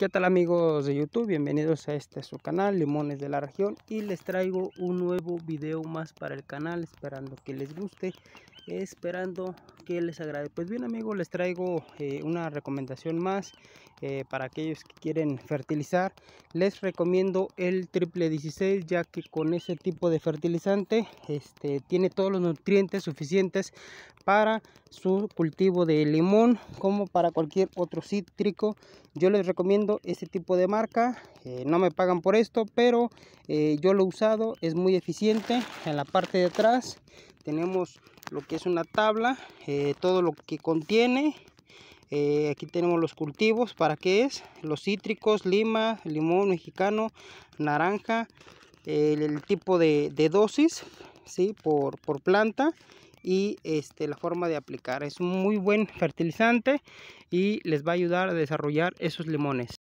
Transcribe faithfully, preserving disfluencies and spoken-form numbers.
¿Qué tal amigos de YouTube? Bienvenidos a este su canal Limones de la Región, y les traigo un nuevo video más para el canal, esperando que les guste, esperando que les agrade. Pues bien amigos, les traigo eh, una recomendación más eh, para aquellos que quieren fertilizar. Les recomiendo el triple dieciséis, ya que con ese tipo de fertilizante este, tiene todos los nutrientes suficientes para su cultivo de limón como para cualquier otro cítrico. Yo les recomiendo este tipo de marca. Eh, no me pagan por esto, pero eh, yo lo he usado, es muy eficiente. En la parte de atrás tenemos lo que es una tabla, eh, todo lo que contiene. Eh, aquí tenemos los cultivos, para qué es, los cítricos, lima, limón mexicano, naranja, el, el tipo de, de dosis, ¿sí? por, por planta, y este, la forma de aplicar. Es un muy buen fertilizante y les va a ayudar a desarrollar esos limones.